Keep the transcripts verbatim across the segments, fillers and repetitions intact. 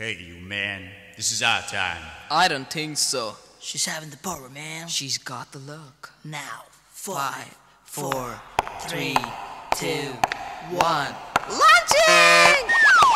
Hey, you man, this is our time. I don't think so. She's having the power, man. She's got the look. Now, Five, four, three, two, one. launching!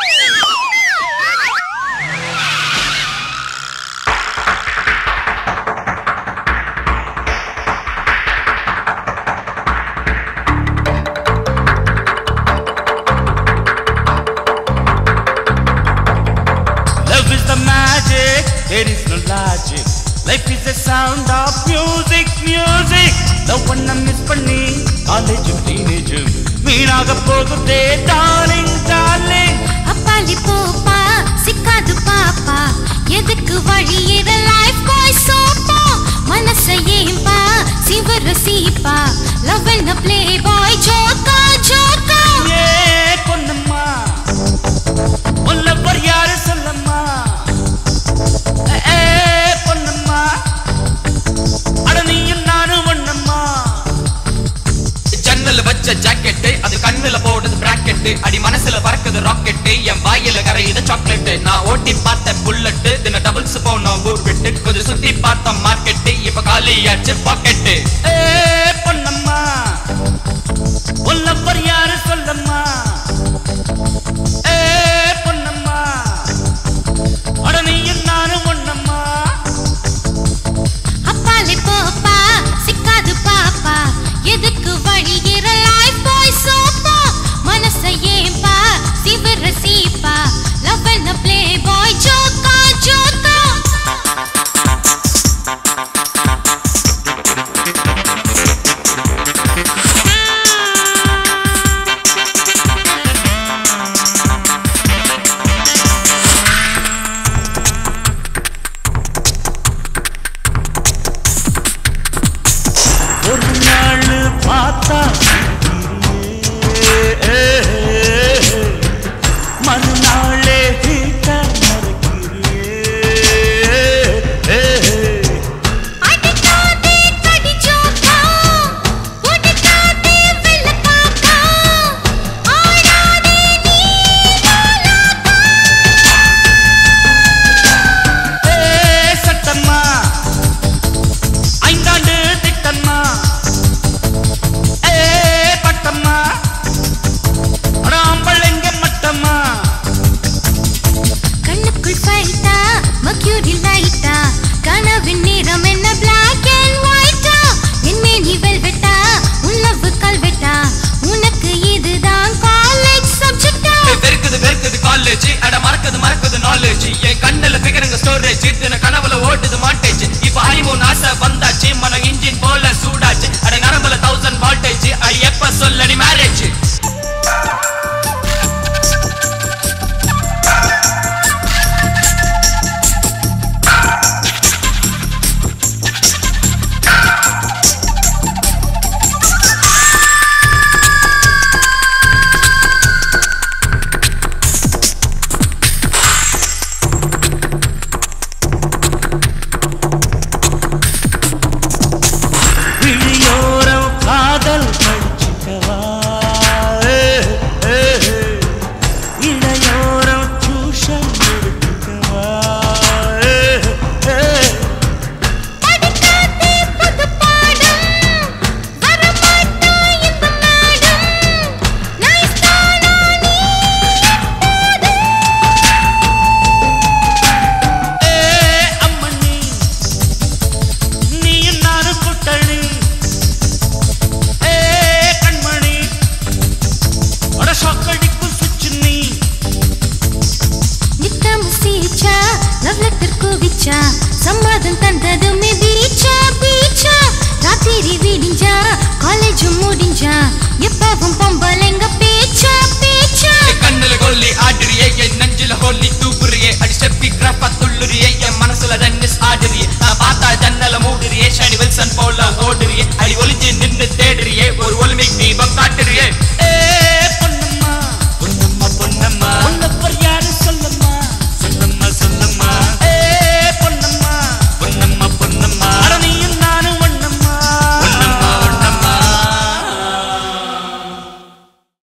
Love is the magic, there is no logic. Life is the sound of music, music. The one I miss panni, college teenage. Veeraga poguthe, darling, darling. Appali popa, sikkadu papa. Edukku valiyira life boy sopa. Manasa yemba, Siva rasipa. Love and a playboy, joka, joka. Yeah, Ponnamma. Ulla par yaar Sollamma. Eh, Ponnamma. Ada neeyum naanu Ponnamma. ஜன்னல வச்ச jacket அது கண்ணுல போடுது bracket அடி மனசுல பறக்குது rocket என் வாயில கரையுது chocolate நான் ஓட்டி பார்த்த புல்லட் தின டபுள்ஸ் போனோம் ஊர் விட்டு கொஞ்சம் சுத்தி பார்த்தோம் மார்க்கெட் இப்ப காலியாச்சு பாக்கெட் ஏ பொன்னம்மா உள்ள பர் யாரு சொல்லம்மா ஏ பொன்னம்மா அட நீயும் நானும் ஒண்ணம்மா Appali popa, sikkadu papa. Edukku valiyira life boy sopa. Manasa yemba, Siva rasipa. Love and a playboy, joka, joka. ஒரு நாள் பார்த்தா மறுநாளே வீட்ட அடிக்காதே கடி ஜோக்கா, ஒடிக்காதே வெள்ளக்காக்கா, ஆடாதே நீ லாலாக்கா. சட்டம்மா ஐந்தாண்டு திட்டம்மா ஏ பட்டம்மா ராம்பளைங்க மட்டம்மா கண்ணுக்குள் ஃபைட்டா, மர்க்யூரி லைட்டா, கனவின் நிறம் என்ன black and white ah? N many velvet ஆ, உன் love கல்வெட்டா, உனக்கு இதுதான் college subject ஆ? வெறுக்குது வெறுக்குது காலேஜ் அட மறக்குது மறக்குது நாலேஜ் என் கண்ணுல பிகருங்க ஸ்டோரேஜ் தின கனவுல ஓட்டுது மாட்டேஜ் இப்ப ஹனிமூன் ஆசை வந்தாச்சு மன இன்ஜின் போல சூடாச்சு அட நரம்புல தௌசண்ட் வால்டேஜ் அடி எப்ப சொல்லடி மேரேஜ் விழியோரம் காதல் படிச்சுக்கவா இடையோரம் டியூஷன் எடுத்துக்கவா படிக்காதே புது பாடம், வரமாட்டா இந்த மேடம், nice தானா நீ எப்போது? ஏ அம்மண்ணி நீயும் நானும் கூட்டணி ஏ கண்மணி அட ஷாக்கடிக்கும் சுச்சு நீ நித்தம் சீச்சா, love letter குவிச்சா, சம்மதம் தந்ததுமே பீச்சா, பீச்சா. ராத்திரி விடிஞ்சா, காலேஜ் முடிஞ்சா, எப்பவும் பொம்பளைங்க பேச்சா, பேச்சா. கண்ணு